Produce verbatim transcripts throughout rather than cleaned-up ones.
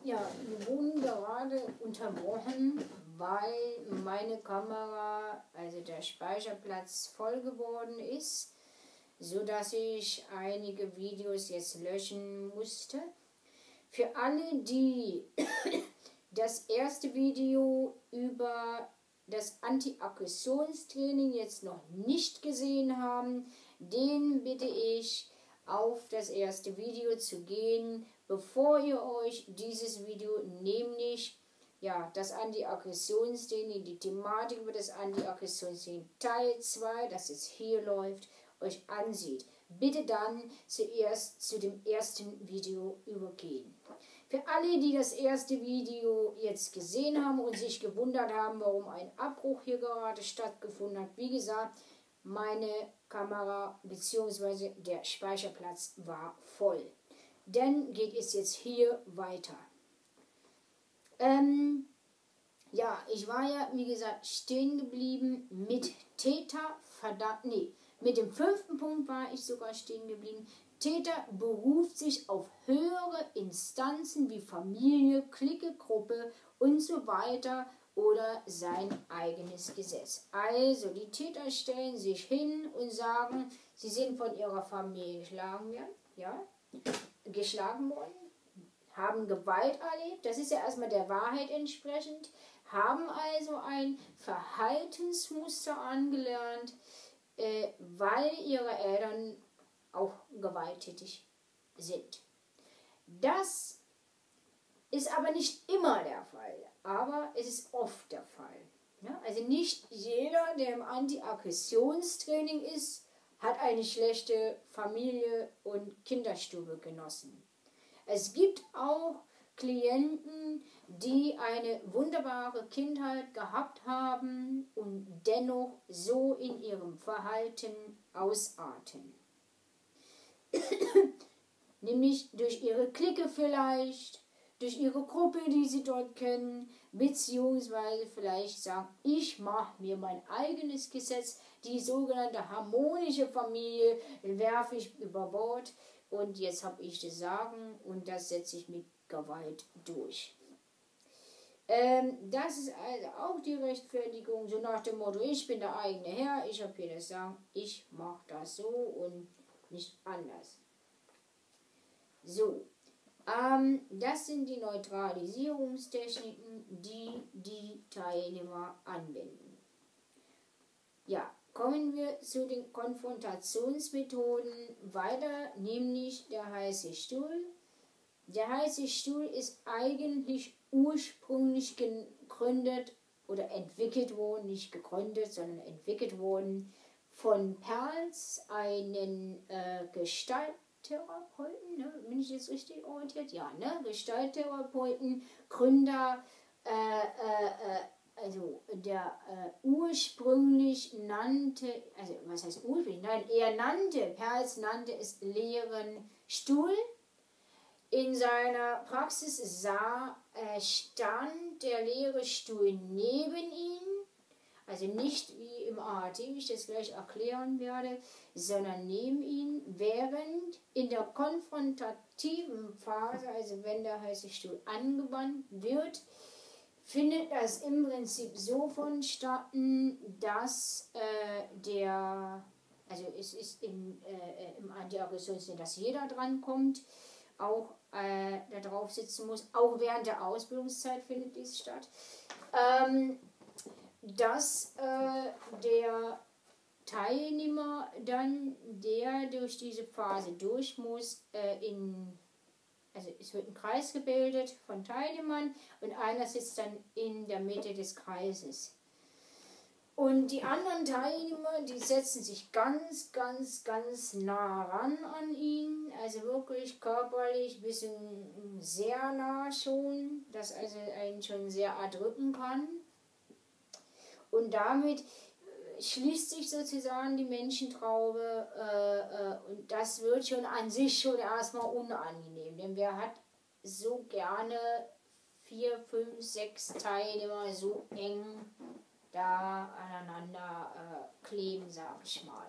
Ja, wir wurden gerade unterbrochen, weil meine Kamera, also der Speicherplatz voll geworden ist, sodass ich einige Videos jetzt löschen musste. Für alle, die das erste Video über das Anti-Aggressionstraining jetzt noch nicht gesehen haben, den bitte ich, auf das erste Video zu gehen, bevor ihr euch dieses Video, nämlich ja, das Anti-Aggressionstraining, die Thematik über das Anti-Aggressionstraining Teil zwei, das jetzt hier läuft, euch ansieht. Bitte dann zuerst zu dem ersten Video übergehen. Für alle, die das erste Video jetzt gesehen haben und sich gewundert haben, warum ein Abbruch hier gerade stattgefunden hat, wie gesagt, meine Kamera bzw. der Speicherplatz war voll. Dann geht es jetzt hier weiter. Ähm, ja, ich war ja, wie gesagt, stehen geblieben mit Täter, verdammt, nee, mit dem fünften Punkt war ich sogar stehen geblieben. Täter beruft sich auf höhere Instanzen wie Familie, Clique, Gruppe und so weiter oder sein eigenes Gesetz. Also die Täter stellen sich hin und sagen, sie sind von ihrer Familie geschlagen worden, ja, geschlagen worden, haben Gewalt erlebt, das ist ja erstmal der Wahrheit entsprechend, haben also ein Verhaltensmuster angelernt, äh, weil ihre Eltern auch gewalttätig sind. Das ist aber nicht immer der Fall, aber es ist oft der Fall. Ja? Also nicht jeder, der im Anti-Aggressionstraining ist, hat eine schlechte Familie und Kinderstube genossen. Es gibt auch Klienten, die eine wunderbare Kindheit gehabt haben und dennoch so in ihrem Verhalten ausarten. Nämlich durch ihre Clique vielleicht, durch ihre Gruppe, die sie dort kennen, beziehungsweise vielleicht sagen, ich mache mir mein eigenes Gesetz, die sogenannte harmonische Familie werfe ich über Bord und jetzt habe ich das Sagen und das setze ich mit Gewalt durch. Ähm, das ist also auch die Rechtfertigung, so nach dem Motto, ich bin der eigene Herr, ich habe hier das Sagen, ich mache das so und nicht anders. So, ähm, das sind die Neutralisierungstechniken, die die Teilnehmer anwenden. Ja, kommen wir zu den Konfrontationsmethoden weiter, nämlich der heiße Stuhl. Der heiße Stuhl ist eigentlich ursprünglich gegründet oder entwickelt worden, nicht gegründet, sondern entwickelt worden von Perls, einen äh, Gestalttherapeuten, ne? Bin ich jetzt richtig orientiert? Ja, ne? Gestalttherapeuten, Gründer, äh, äh, äh, also der äh, ursprünglich nannte, also was heißt ursprünglich? Nein, er nannte, Perls nannte es leeren Stuhl. In seiner Praxis sah, äh, stand der leere Stuhl neben ihm, also nicht wie im A H T, wie ich das gleich erklären werde, sondern neben ihm, während in der konfrontativen Phase, also wenn der heiße Stuhl angewandt wird, findet das im Prinzip so vonstatten, dass äh, der, also es ist in, äh, im Anti-Aggressionstraining, dass jeder dran kommt, auch äh, da drauf sitzen muss, auch während der Ausbildungszeit findet dies statt, ähm, dass äh, der Teilnehmer dann, der durch diese Phase durch muss, äh, in, also es wird ein Kreis gebildet von Teilnehmern und einer sitzt dann in der Mitte des Kreises. Und die anderen Teilnehmer, die setzen sich ganz, ganz, ganz nah ran an ihn, also wirklich körperlich, bisschen sehr nah schon, dass also einen schon sehr erdrücken kann. Und damit schließt sich sozusagen die Menschentraube äh, äh, und das wird schon an sich schon erstmal unangenehm, denn wer hat so gerne vier, fünf, sechs Teilnehmer so eng da aneinander äh, kleben, sag ich mal.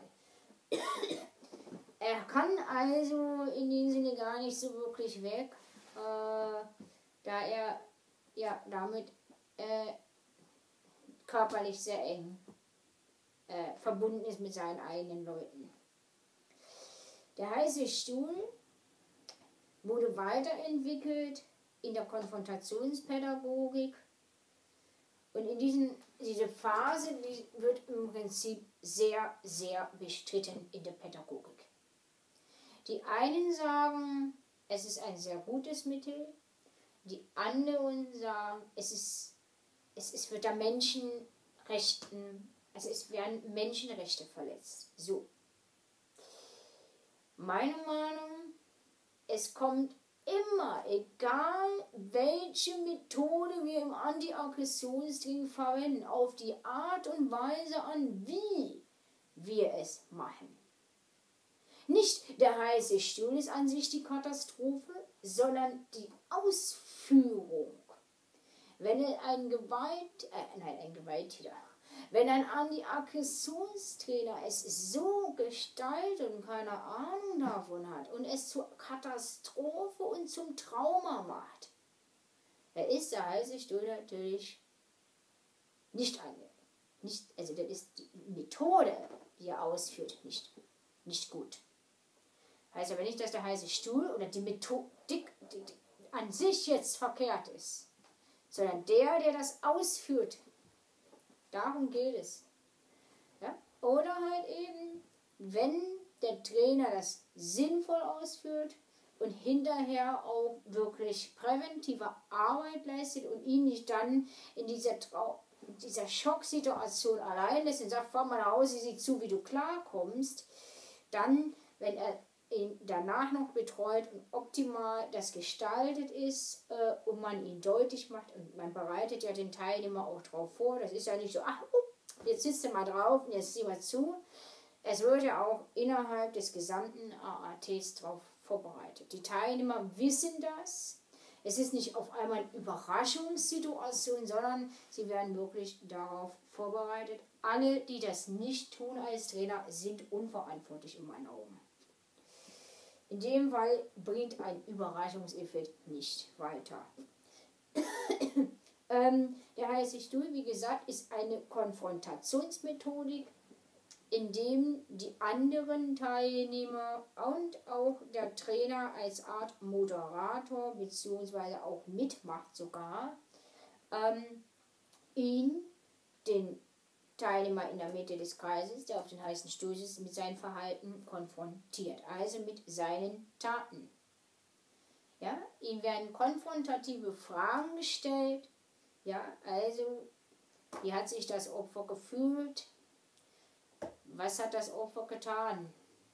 Er kann also in dem Sinne gar nicht so wirklich weg. Äh, da er ja damit äh, körperlich sehr eng äh, verbunden ist mit seinen eigenen Leuten. Der heiße Stuhl wurde weiterentwickelt in der Konfrontationspädagogik und in diesen, diese Phase, die wird im Prinzip sehr, sehr bestritten in der Pädagogik. Die einen sagen, es ist ein sehr gutes Mittel, die anderen sagen, es ist, es ist wird der Menschenrechten, also es werden Menschenrechte verletzt. So. Meine Meinung, es kommt immer, egal welche Methode wir im Antiaggressionstraining verwenden, auf die Art und Weise an, wie wir es machen. Nicht der heiße Stuhl ist an sich die Katastrophe, sondern die Ausführung. Wenn ein Gewalt, äh, nein, ein Gewalttäter, wenn ein Antiaggressionstrainer es so gestaltet und keine Ahnung davon hat und es zur Katastrophe und zum Trauma macht, dann ist der heiße Stuhl natürlich nicht angenehm. Nicht, also das ist die Methode, die er ausführt, nicht, nicht gut. Heißt aber nicht, dass der heiße Stuhl oder die Methodik die, die an sich jetzt verkehrt ist, sondern der, der das ausführt. Darum geht es. Ja? Oder halt eben, wenn der Trainer das sinnvoll ausführt und hinterher auch wirklich präventive Arbeit leistet und ihn nicht dann in dieser, Trau- in dieser Schocksituation allein lässt und sagt, fahr mal nach Hause, sieh zu, wie du klarkommst, dann, wenn er ihn danach noch betreut und optimal das gestaltet ist äh, und man ihn deutlich macht und man bereitet ja den Teilnehmer auch drauf vor. Das ist ja nicht so, ach, uh, jetzt sitzt du mal drauf und jetzt sieh mal zu. Es wird ja auch innerhalb des gesamten A A Ts drauf vorbereitet. Die Teilnehmer wissen das. Es ist nicht auf einmal eine Überraschungssituation, sondern sie werden wirklich darauf vorbereitet. Alle, die das nicht tun als Trainer, sind unverantwortlich in meinen Augen. In dem Fall bringt ein Überraschungseffekt nicht weiter. ähm, der heiße Stuhl, wie gesagt, ist eine Konfrontationsmethodik, in dem die anderen Teilnehmer und auch der Trainer als Art Moderator bzw. auch mitmacht sogar, ähm, ihn, den Teilnehmer in der Mitte des Kreises, der auf den heißen Stuhl ist, mit seinem Verhalten konfrontiert, also mit seinen Taten. Ja, ihm werden konfrontative Fragen gestellt, ja, also wie hat sich das Opfer gefühlt, was hat das Opfer getan,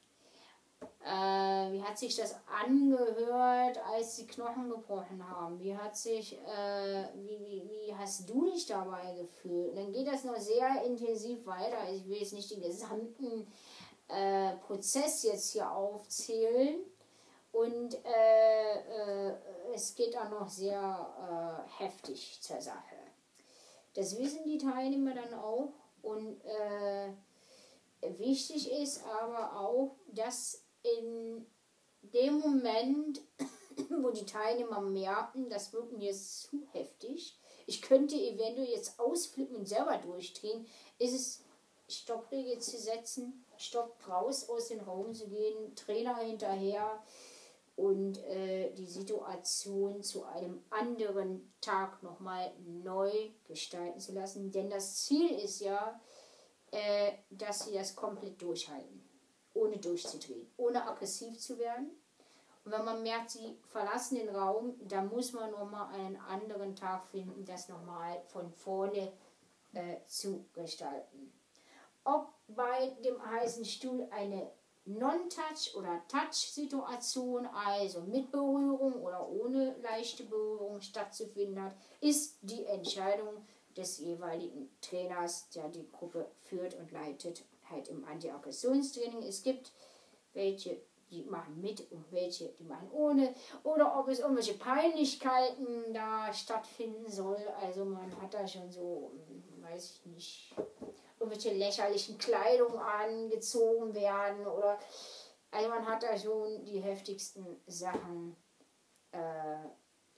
äh, wie hat sich das angehört, als die Knochen gebrochen haben, wie hat sich, äh, wie, wie, wie hast du dich dabei gefühlt? Und dann geht das noch sehr intensiv weiter. Ich will jetzt nicht den gesamten äh, Prozess jetzt hier aufzählen und äh, äh, es geht auch noch sehr äh, heftig zur Sache. Das wissen die Teilnehmer dann auch und äh, wichtig ist aber auch, dass in dem Moment, wo die Teilnehmer merken, das wird mir zu heftig, ich könnte eventuell jetzt ausflippen und selber durchdrehen, ist es, Stoppregel zu setzen, Stopp, raus aus dem Raum zu gehen, Trainer hinterher und äh, die Situation zu einem anderen Tag nochmal neu gestalten zu lassen. Denn das Ziel ist ja, äh, dass sie das komplett durchhalten, ohne durchzudrehen, ohne aggressiv zu werden. Und wenn man merkt, sie verlassen den Raum, dann muss man nochmal einen anderen Tag finden, das nochmal von vorne äh, zu gestalten. Ob bei dem heißen Stuhl eine Non-Touch- oder Touch-Situation, also mit Berührung oder ohne leichte Berührung stattzufinden hat, ist die Entscheidung des jeweiligen Trainers, der die Gruppe führt und leitet, halt im Anti-Aggressionstraining. Es gibt welche, die machen mit und welche, die machen ohne. Oder ob es irgendwelche Peinlichkeiten da stattfinden soll. Also man hat da schon so, weiß ich nicht, irgendwelche lächerlichen Kleidung angezogen werden. Oder also man hat da schon die heftigsten Sachen äh,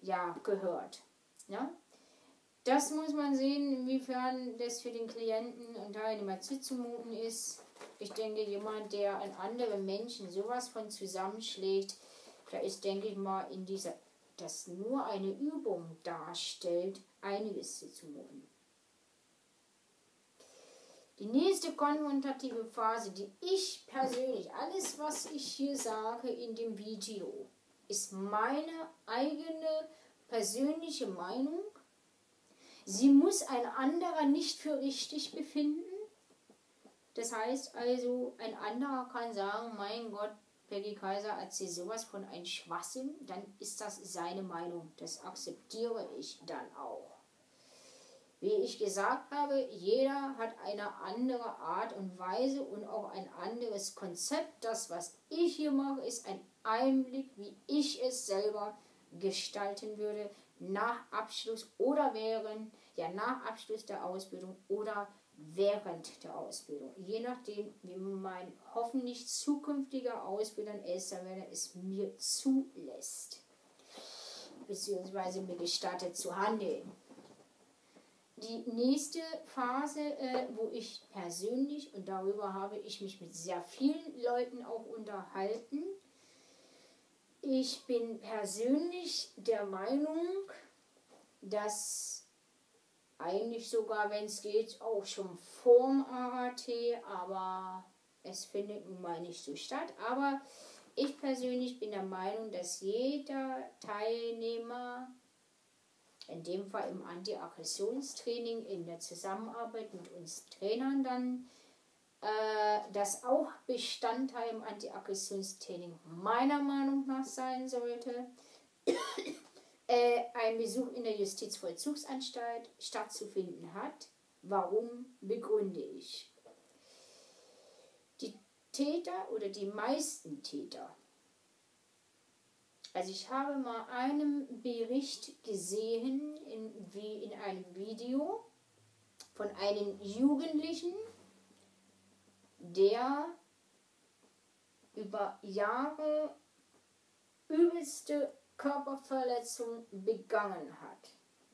ja, gehört. Ja? Das muss man sehen, inwiefern das für den Klienten und Teilnehmer zuzumuten ist. Ich denke, jemand, der an andere Menschen sowas von zusammenschlägt, da ist, denke ich mal, in dieser, das nur eine Übung darstellt, einiges zuzumuten. Die nächste konfrontative Phase, die ich persönlich, alles was ich hier sage in dem Video, ist meine eigene persönliche Meinung. Sie muss ein anderer nicht für richtig befinden. Das heißt also, ein anderer kann sagen, mein Gott, Peggy Kaiser erzählt sowas von ein Schwachsinn, dann ist das seine Meinung. Das akzeptiere ich dann auch. Wie ich gesagt habe, jeder hat eine andere Art und Weise und auch ein anderes Konzept. Das, was ich hier mache, ist ein Einblick, wie ich es selber gestalten würde, nach Abschluss oder während, ja nach Abschluss der Ausbildung oder während der Ausbildung. Je nachdem, wie mein hoffentlich zukünftiger Ausbilder in Elsterwerda es mir zulässt, beziehungsweise mir gestattet zu handeln. Die nächste Phase, äh, wo ich persönlich, und darüber habe ich mich mit sehr vielen Leuten auch unterhalten, ich bin persönlich der Meinung, dass eigentlich sogar, wenn es geht, auch schon vorm A A T, aber es findet nun mal nicht so statt. Aber ich persönlich bin der Meinung, dass jeder Teilnehmer, in dem Fall im Anti-Aggressionstraining, in der Zusammenarbeit mit uns Trainern dann, äh, das auch Bestandteil im Anti-Aggressionstraining meiner Meinung nach sein sollte, äh, ein Besuch in der Justizvollzugsanstalt stattzufinden hat. Warum begründe ich? Die Täter oder die meisten Täter, also ich habe mal einen Bericht gesehen, in, wie in einem Video von einem Jugendlichen, der über Jahre übelste Körperverletzung begangen hat.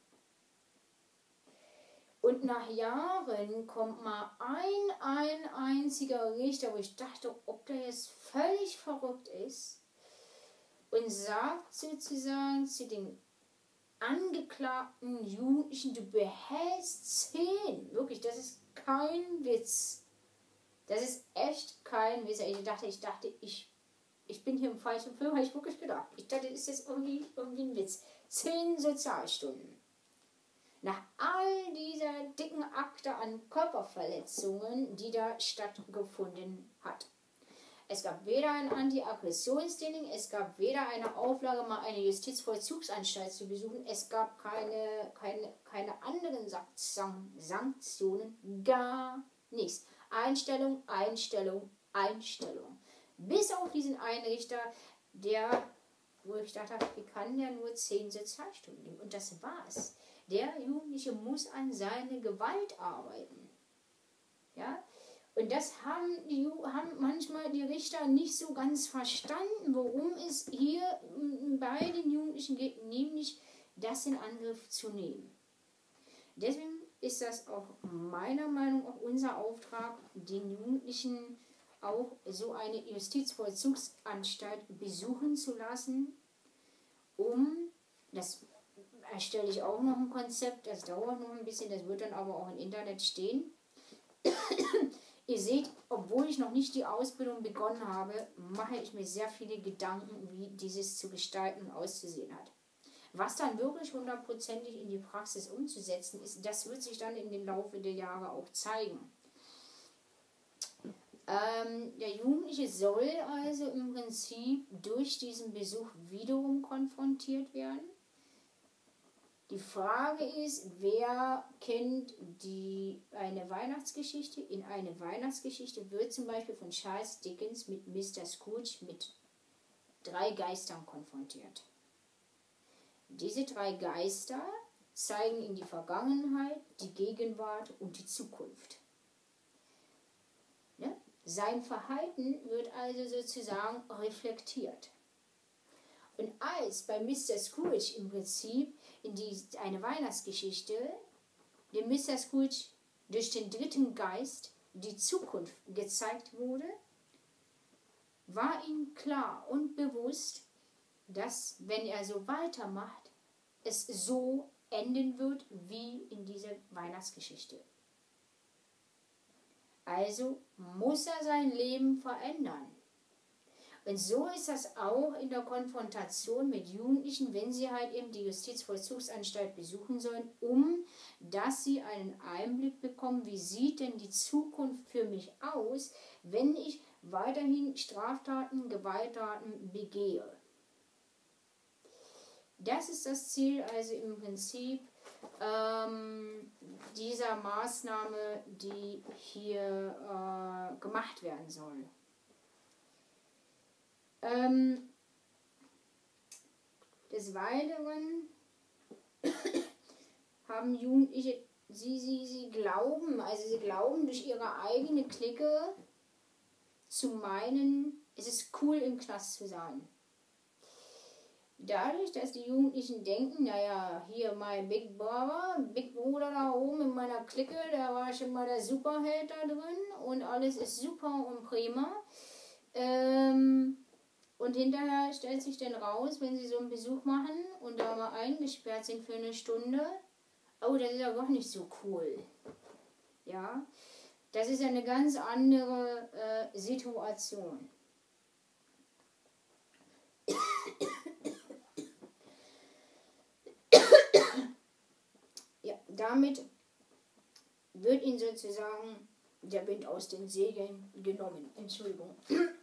Und nach Jahren kommt mal ein, ein einziger Richter, wo ich dachte, ob der jetzt völlig verrückt ist, und sagt sozusagen zu den angeklagten Jugendlichen, du behältst zehn. Wirklich, das ist kein Witz. Das ist echt kein Witz. Ich dachte, ich dachte, ich, ich bin hier im falschen Film, habe ich wirklich gedacht. Ich dachte, das ist jetzt irgendwie, irgendwie ein Witz. Zehn Sozialstunden. Nach all dieser dicken Akte an Körperverletzungen, die da stattgefunden hat. Es gab weder ein Anti-Aggressionstraining, es gab weder eine Auflage, mal eine Justizvollzugsanstalt zu besuchen, es gab keine, keine, keine anderen Sanktionen, gar nichts. Einstellung, Einstellung, Einstellung. Bis auf diesen einen Richter, der, wo ich dachte, wie kann der nur zehn Sozialstunden nehmen? Und das war's. Der Jugendliche muss an seine Gewalt arbeiten. Ja? Und das haben, die, haben manchmal die Richter nicht so ganz verstanden, worum es hier bei den Jugendlichen geht, nämlich das in Angriff zu nehmen. Deswegen ist das auch meiner Meinung nach unser Auftrag, den Jugendlichen auch so eine Justizvollzugsanstalt besuchen zu lassen, um, das erstelle ich auch noch ein Konzept, das dauert noch ein bisschen, das wird dann aber auch im Internet stehen. Ihr seht, obwohl ich noch nicht die Ausbildung begonnen habe, mache ich mir sehr viele Gedanken, wie dieses zu gestalten und auszusehen hat. Was dann wirklich hundertprozentig in die Praxis umzusetzen ist, das wird sich dann in den Laufe der Jahre auch zeigen. Ähm, der Jugendliche soll also im Prinzip durch diesen Besuch wiederum konfrontiert werden. Die Frage ist, wer kennt die, eine Weihnachtsgeschichte? In eine Weihnachtsgeschichte wird zum Beispiel von Charles Dickens mit Mister Scrooge mit drei Geistern konfrontiert. Diese drei Geister zeigen ihm die Vergangenheit, die Gegenwart und die Zukunft. Ne? Sein Verhalten wird also sozusagen reflektiert. Und als bei Mister Scrooge im Prinzip in die, eine Weihnachtsgeschichte, dem Mister Scrooge durch den dritten Geist die Zukunft gezeigt wurde, war ihm klar und bewusst, dass, wenn er so weitermacht, es so enden wird wie in dieser Weihnachtsgeschichte. Also muss er sein Leben verändern. Und so ist das auch in der Konfrontation mit Jugendlichen, wenn sie halt eben die Justizvollzugsanstalt besuchen sollen, um dass sie einen Einblick bekommen, wie sieht denn die Zukunft für mich aus, wenn ich weiterhin Straftaten, Gewalttaten begehe. Das ist das Ziel, also im Prinzip ähm, dieser Maßnahme, die hier äh, gemacht werden soll. Ähm, des Weiteren haben Jugendliche, sie, sie, sie glauben, also sie glauben durch ihre eigene Clique zu meinen, es ist cool im Knast zu sein. Dadurch, dass die Jugendlichen denken, naja, hier mein Big Brother, Big Bruder da oben in meiner Clique, da war schon mal der Superheld da drin und alles ist super und prima. Ähm, und hinterher stellt sich dann raus, wenn sie so einen Besuch machen und da mal eingesperrt sind für eine Stunde, oh, das ist ja doch nicht so cool. Ja, das ist eine ganz andere äh, Situation. Ja, damit wird ihnen sozusagen der Wind aus den Segeln genommen. Entschuldigung.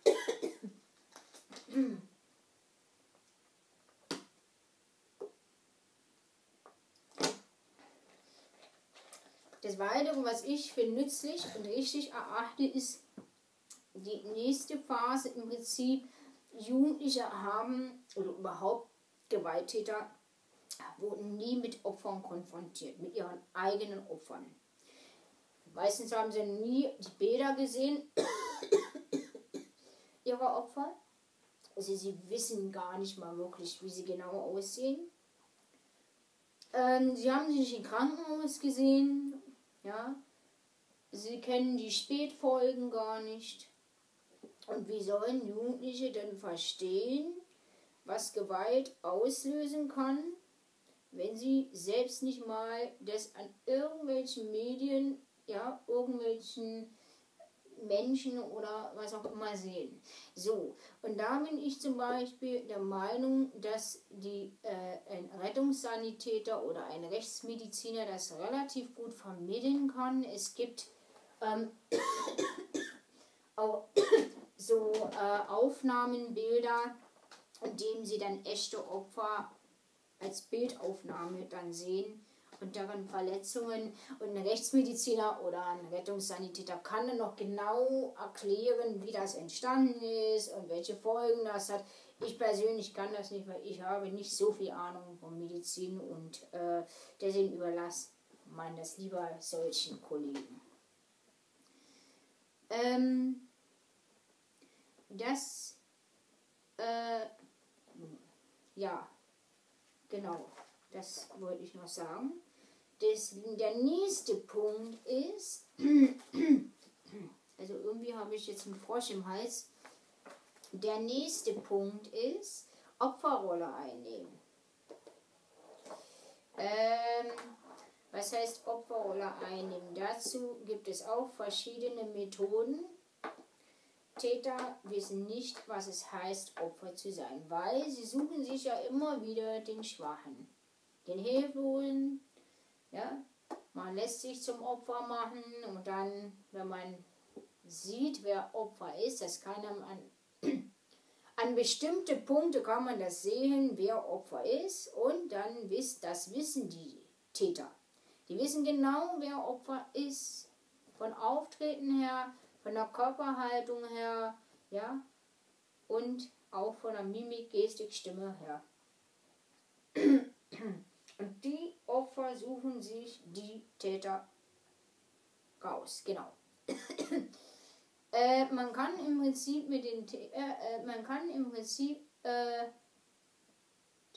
Des Weiteren, was ich für nützlich und richtig erachte, ist die nächste Phase im Prinzip. Jugendliche haben, oder überhaupt Gewalttäter, wurden nie mit Opfern konfrontiert, mit ihren eigenen Opfern. Meistens haben sie nie die Bilder gesehen ihrer Opfer. Also sie wissen gar nicht mal wirklich, wie sie genau aussehen. Ähm, sie haben sie nicht im Krankenhaus gesehen. Ja. Sie kennen die Spätfolgen gar nicht. Und wie sollen Jugendliche denn verstehen, was Gewalt auslösen kann, wenn sie selbst nicht mal das an irgendwelchen Medien, ja, irgendwelchen Menschen oder was auch immer sehen. So, und da bin ich zum Beispiel der Meinung, dass die, äh, ein Rettungssanitäter oder ein Rechtsmediziner das relativ gut vermitteln kann. Es gibt ähm, auch so äh, Aufnahmen, Bilder, in denen sie dann echte Opfer als Bildaufnahme dann sehen und daran Verletzungen. Und ein Rechtsmediziner oder ein Rettungssanitäter kann dann noch genau erklären, wie das entstanden ist und welche Folgen das hat. Ich persönlich kann das nicht, weil ich habe nicht so viel Ahnung von Medizin und äh, deswegen überlasse man das lieber solchen Kollegen. Ähm, das, äh, ja, genau, das wollte ich noch sagen. Das, der nächste Punkt ist, also irgendwie habe ich jetzt einen Frosch im Hals. Der nächste Punkt ist, Opferrolle einnehmen. Ähm, was heißt Opferrolle einnehmen? Dazu gibt es auch verschiedene Methoden. Täter wissen nicht, was es heißt, Opfer zu sein, weil sie suchen sich ja immer wieder den Schwachen, den Hilflosen. Ja? Man lässt sich zum Opfer machen und dann, wenn man sieht, wer Opfer ist, das kann man an, an bestimmte Punkte kann man das sehen, wer Opfer ist, und dann wisst, das wissen die Täter. Die wissen genau, wer Opfer ist, von Auftreten her, von der Körperhaltung her, ja, und auch von der Mimik, Gestik, Stimme her. Und die Opfer suchen sich die Täter raus, genau. äh, man kann im Prinzip mit den, äh, äh, man kann im Prinzip äh,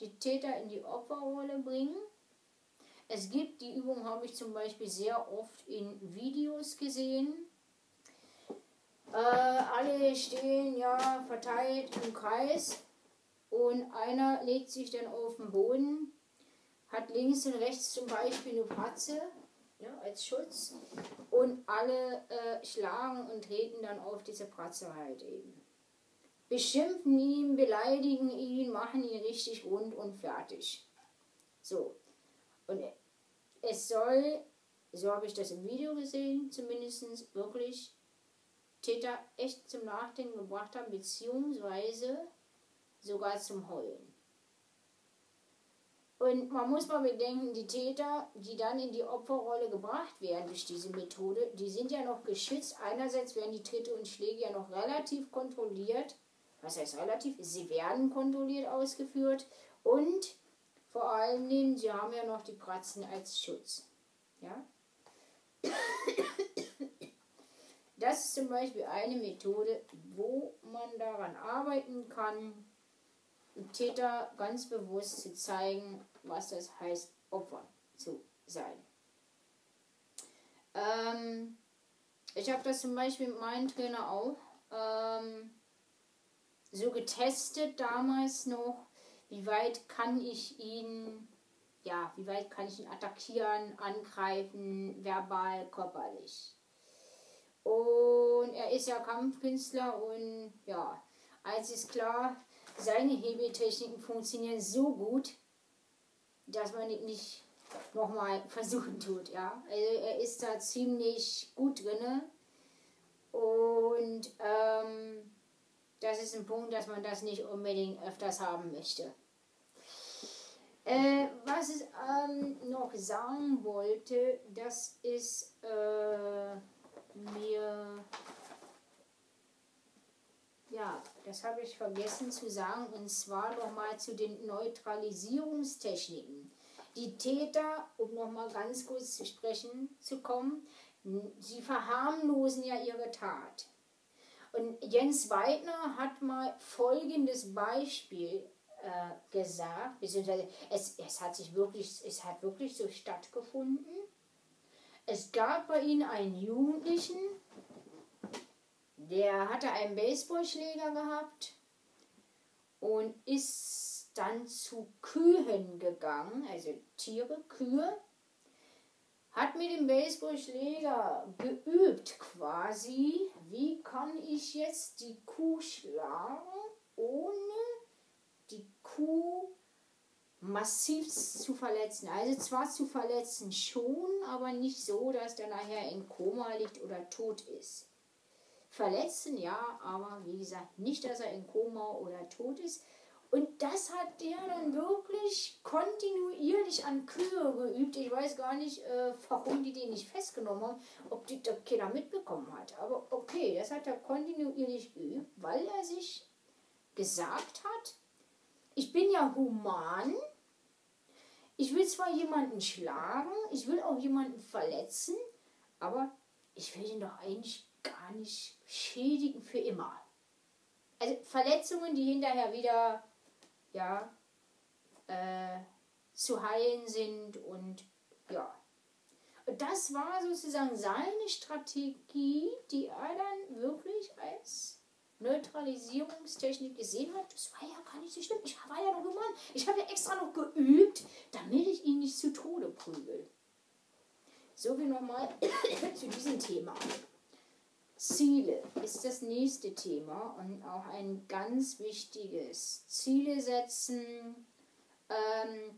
die Täter in die Opferrolle bringen. Es gibt, die Übung habe ich zum Beispiel sehr oft in Videos gesehen. Äh, alle stehen ja verteilt im Kreis und einer legt sich dann auf den Boden, hat links und rechts zum Beispiel eine Patze, ja, als Schutz, und alle äh, schlagen und treten dann auf diese Patze halt eben. Beschimpfen ihn, beleidigen ihn, machen ihn richtig rund und fertig. So. Und es soll, so habe ich das im Video gesehen, zumindest wirklich Täter echt zum Nachdenken gebracht haben, beziehungsweise sogar zum Heulen. Und man muss mal bedenken, die Täter, die dann in die Opferrolle gebracht werden durch diese Methode, die sind ja noch geschützt. Einerseits werden die Tritte und Schläge ja noch relativ kontrolliert. Was heißt relativ? Sie werden kontrolliert ausgeführt. Und vor allen Dingen, sie haben ja noch die Pratzen als Schutz. Ja? Das ist zum Beispiel eine Methode, wo man daran arbeiten kann, dem Täter ganz bewusst zu zeigen, was das heißt, Opfer zu sein. Ähm, ich habe das zum Beispiel mit meinem Trainer auch ähm, so getestet damals noch, wie weit kann ich ihn, ja, wie weit kann ich ihn attackieren, angreifen, verbal, körperlich. Und er ist ja Kampfkünstler und ja, eins ist klar, seine Hebeltechniken funktionieren so gut, dass man nicht nochmal versuchen tut, ja. Also er ist da ziemlich gut drin und ähm, das ist ein Punkt, dass man das nicht unbedingt öfters haben möchte. Äh, was ich ähm, noch sagen wollte, das ist äh, mir, ja, das habe ich vergessen zu sagen, und zwar nochmal zu den Neutralisierungstechniken. Die Täter, um nochmal ganz kurz zu sprechen zu kommen, sie verharmlosen ja ihre Tat. Und Jens Weidner hat mal folgendes Beispiel äh, gesagt, beziehungsweise es, es hat sich wirklich, es hat wirklich so stattgefunden. Es gab bei ihnen einen Jugendlichen, der hatte einen Baseballschläger gehabt und ist dann zu Kühen gegangen, also Tiere, Kühe, hat mit dem Baseballschläger geübt quasi, wie kann ich jetzt die Kuh schlagen, ohne die Kuh massiv zu verletzen. Also zwar zu verletzen schon, aber nicht so, dass der nachher in Koma liegt oder tot ist. Verletzen ja, aber wie gesagt, nicht, dass er in Koma oder tot ist. Und das hat der dann wirklich kontinuierlich an Kühe geübt. Ich weiß gar nicht, äh, warum die den nicht festgenommen haben, ob die da keiner mitbekommen hat. Aber okay, das hat er kontinuierlich geübt, weil er sich gesagt hat, ich bin ja human, ich will zwar jemanden schlagen, ich will auch jemanden verletzen, aber ich will ihn doch eigentlich gar nicht schädigen für immer. Also Verletzungen, die hinterher wieder ja, äh, zu heilen sind und ja. Und das war sozusagen seine Strategie, die er dann wirklich als Neutralisierungstechnik gesehen hat. Das war ja gar nicht so schlimm. Ich war ja noch human. Ich habe ja extra noch geübt, damit ich ihn nicht zu Tode prügel. So wie nochmal zu diesem Thema. Ziele ist das nächste Thema und auch ein ganz wichtiges. Ziele setzen, ähm,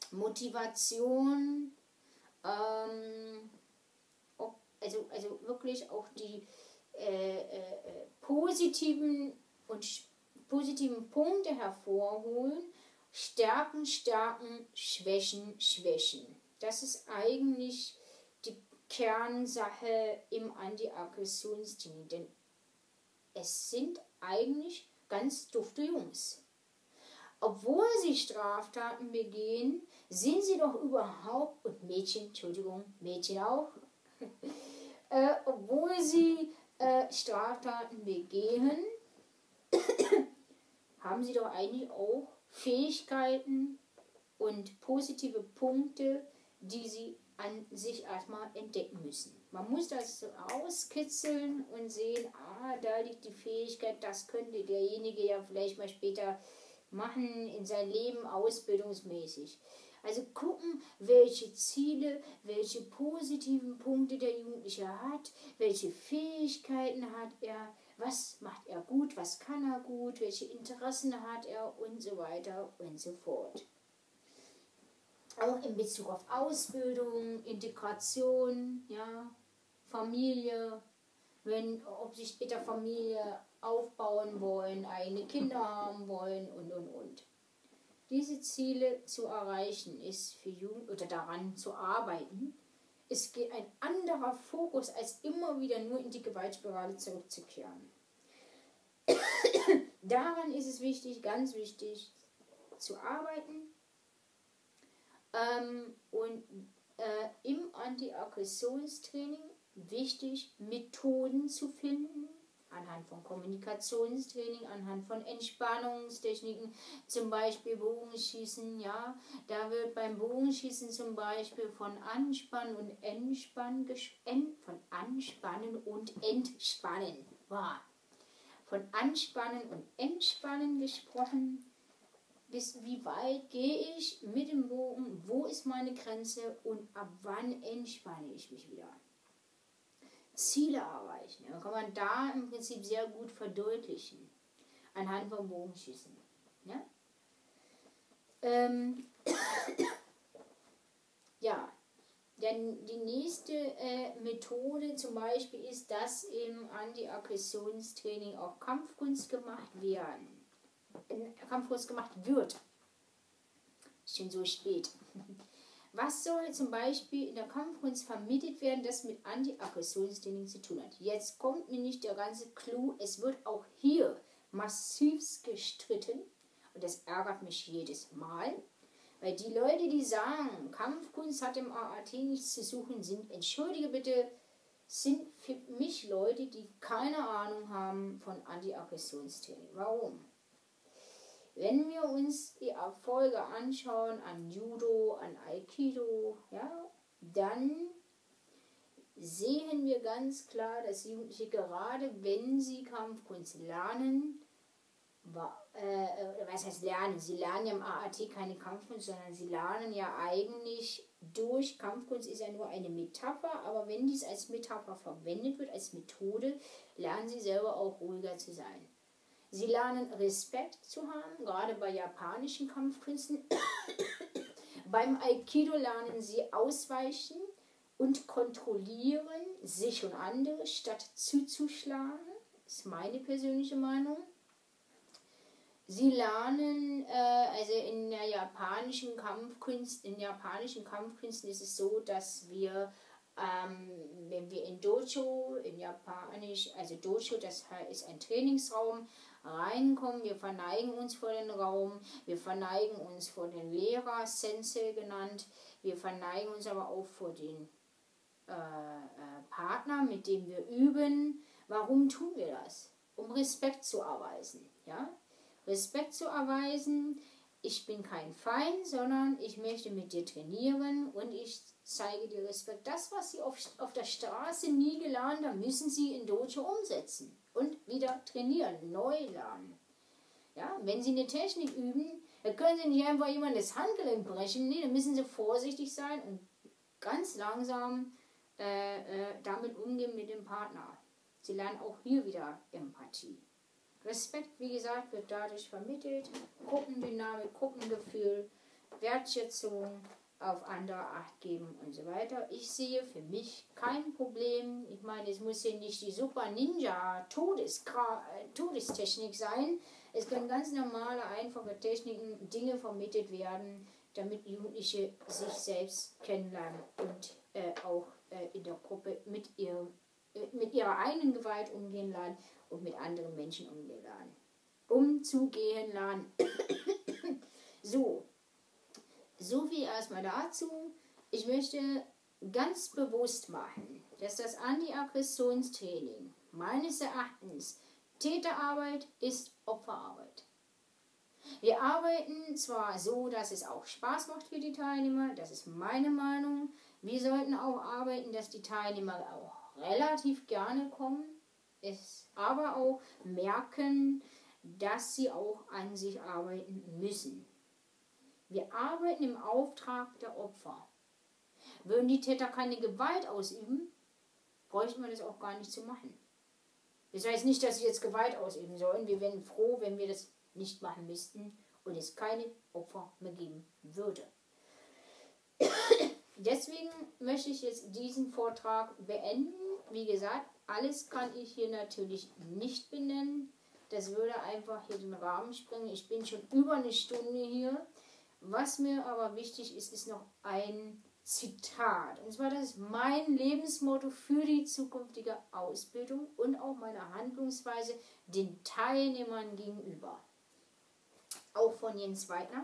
Motivation, ähm, ob, also, also wirklich auch die äh, äh, positiven und positiven Punkte hervorholen, Stärken, Stärken, Schwächen, Schwächen. Das ist eigentlich die Kernsache im Anti-Aggressionstraining, denn es sind eigentlich ganz dufte Jungs. Obwohl sie Straftaten begehen, sind sie doch überhaupt, und Mädchen, Entschuldigung, Mädchen auch, äh, obwohl sie äh, Straftaten begehen, haben sie doch eigentlich auch Fähigkeiten und positive Punkte, die sie an sich erstmal entdecken müssen. Man muss das so auskitzeln und sehen, ah, da liegt die Fähigkeit, das könnte derjenige ja vielleicht mal später machen in sein Leben ausbildungsmäßig. Also gucken, welche Ziele, welche positiven Punkte der Jugendliche hat, welche Fähigkeiten hat er, was macht er gut, was kann er gut, welche Interessen hat er und so weiter und so fort. Auch in Bezug auf Ausbildung, Integration, ja, Familie, wenn, ob sie später Familie aufbauen wollen, eigene Kinder haben wollen und und und. Diese Ziele zu erreichen ist für Jugend oder daran zu arbeiten, ist ein anderer Fokus, als immer wieder nur in die Gewaltspirale zurückzukehren. Daran ist es wichtig, ganz wichtig, zu arbeiten ähm, und äh, im Anti-Aggressionstraining wichtig, Methoden zu finden, anhand von Kommunikationstraining, anhand von Entspannungstechniken, zum Beispiel Bogenschießen, ja, da wird beim Bogenschießen zum Beispiel von Anspannen und Entspannen, von Anspannen und Entspannen, war, von Anspannen und Entspannen gesprochen, bis wie weit gehe ich mit dem Bogen, wo ist meine Grenze und ab wann entspanne ich mich wieder. Ziele erreichen. Ja, kann man da im Prinzip sehr gut verdeutlichen. Anhand vom Bogenschießen. Ja, ähm, ja. Denn die nächste äh, Methode zum Beispiel ist, dass im Anti-Aggressionstraining auch Kampfkunst gemacht werden. In Kampfkunst gemacht wird. Ist schon so spät. Was soll zum Beispiel in der Kampfkunst vermittelt werden, das mit Anti-Aggressionstraining zu tun hat? Jetzt kommt mir nicht der ganze Clou. Es wird auch hier massivst gestritten. Und das ärgert mich jedes Mal. Weil die Leute, die sagen, Kampfkunst hat im A A T nichts zu suchen, sind, entschuldige bitte, sind für mich Leute, die keine Ahnung haben von Anti-Aggressionstraining. Warum? Wenn wir uns die Erfolge anschauen an Judo, an Aikido, ja, dann sehen wir ganz klar, dass Jugendliche, gerade wenn sie Kampfkunst lernen, äh, was heißt lernen? Sie lernen ja im A A T keine Kampfkunst, sondern sie lernen ja eigentlich durch, Kampfkunst ist ja nur eine Metapher, aber wenn dies als Metapher verwendet wird, als Methode, lernen sie selber auch ruhiger zu sein. Sie lernen Respekt zu haben, gerade bei japanischen Kampfkünsten. Beim Aikido lernen sie ausweichen und kontrollieren sich und andere, statt zuzuschlagen. Das ist meine persönliche Meinung. Sie lernen, äh, also in der japanischen Kampfkunst, in japanischen Kampfkünsten ist es so, dass wir Ähm, wenn wir in Dojo, in Japanisch, also Dojo, das ist ein Trainingsraum, reinkommen, wir verneigen uns vor den Raum, wir verneigen uns vor den Lehrer, Sensei genannt, wir verneigen uns aber auch vor den äh, äh, Partner, mit dem wir üben. Warum tun wir das? Um Respekt zu erweisen, ja? Respekt zu erweisen, ich bin kein Feind, sondern ich möchte mit dir trainieren und ich zeige dir Respekt. Das, was sie auf, auf der Straße nie gelernt haben, müssen sie in Dojo umsetzen und wieder trainieren, neu lernen. Ja, wenn sie eine Technik üben, dann können sie nicht einfach jemand das Handgelenk brechen. Nee, dann müssen sie vorsichtig sein und ganz langsam äh, äh, damit umgehen mit dem Partner. Sie lernen auch hier wieder Empathie. Respekt, wie gesagt, wird dadurch vermittelt. Gruppendynamik, Gruppengefühl, Wertschätzung, auf andere Acht geben und so weiter. Ich sehe für mich kein Problem. Ich meine, es muss ja nicht die Super Ninja Todeskra- Todestechnik sein. Es können ganz normale, einfache Techniken, Dinge vermittelt werden, damit Jugendliche sich selbst kennenlernen und äh, auch äh, in der Gruppe mit, ihrem, äh, mit ihrer eigenen Gewalt umgehen lernen und mit anderen Menschen umgehen lernen. Umzugehen lernen. So. So viel erstmal dazu. Ich möchte ganz bewusst machen, dass das Anti-Aggressionstraining meines Erachtens Täterarbeit ist Opferarbeit. Wir arbeiten zwar so, dass es auch Spaß macht für die Teilnehmer, das ist meine Meinung. Wir sollten auch arbeiten, dass die Teilnehmer auch relativ gerne kommen, es aber auch merken, dass sie auch an sich arbeiten müssen. Wir arbeiten im Auftrag der Opfer. Würden die Täter keine Gewalt ausüben, bräuchten wir das auch gar nicht zu machen. Das heißt nicht, dass sie jetzt Gewalt ausüben sollen. Wir wären froh, wenn wir das nicht machen müssten und es keine Opfer mehr geben würde. Deswegen möchte ich jetzt diesen Vortrag beenden. Wie gesagt, alles kann ich hier natürlich nicht benennen. Das würde einfach hier den Rahmen sprengen. Ich bin schon über eine Stunde hier. Was mir aber wichtig ist, ist noch ein Zitat. Und zwar, das ist mein Lebensmotto für die zukünftige Ausbildung und auch meine Handlungsweise den Teilnehmern gegenüber. Auch von Jens Weidner.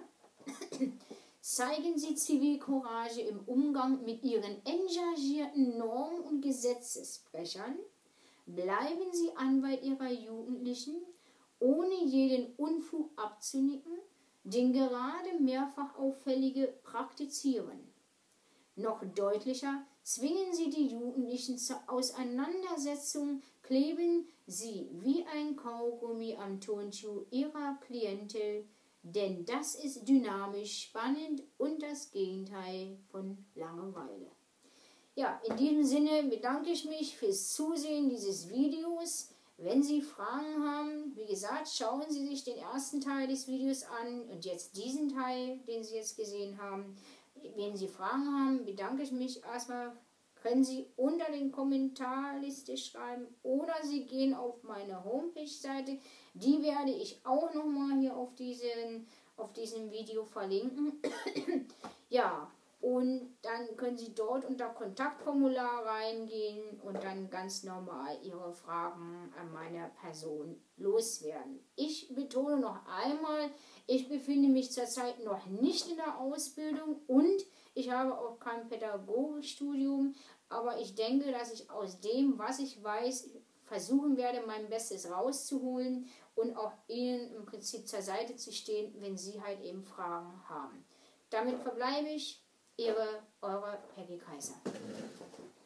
Zeigen Sie Zivilcourage im Umgang mit Ihren engagierten Norm- und Gesetzesbrechern. Bleiben Sie Anwalt Ihrer Jugendlichen, ohne jeden Unfug abzunicken, den gerade mehrfach auffällige praktizieren. Noch deutlicher, zwingen Sie die Jugendlichen zur Auseinandersetzung, kleben Sie wie ein Kaugummi am Turnschuh Ihrer Klientel, denn das ist dynamisch, spannend und das Gegenteil von Langeweile. Ja, in diesem Sinne bedanke ich mich fürs Zusehen dieses Videos. Wenn Sie Fragen haben, wie gesagt, schauen Sie sich den ersten Teil des Videos an und jetzt diesen Teil, den Sie jetzt gesehen haben. Wenn Sie Fragen haben, bedanke ich mich erstmal. Können Sie unter den Kommentarliste schreiben oder Sie gehen auf meine Homepage-Seite. Die werde ich auch nochmal hier auf, diesen, auf diesem Video verlinken. Ja, und dann können Sie dort unter Kontaktformular reingehen und dann ganz normal Ihre Fragen an meine Person loswerden. Ich betone noch einmal, ich befinde mich zurzeit noch nicht in der Ausbildung und ich habe auch kein Pädagogikstudium, aber ich denke, dass ich aus dem, was ich weiß, versuchen werde, mein Bestes rauszuholen und auch Ihnen im Prinzip zur Seite zu stehen, wenn Sie halt eben Fragen haben. Damit verbleibe ich. Ihre, eure Peggy Kaiser.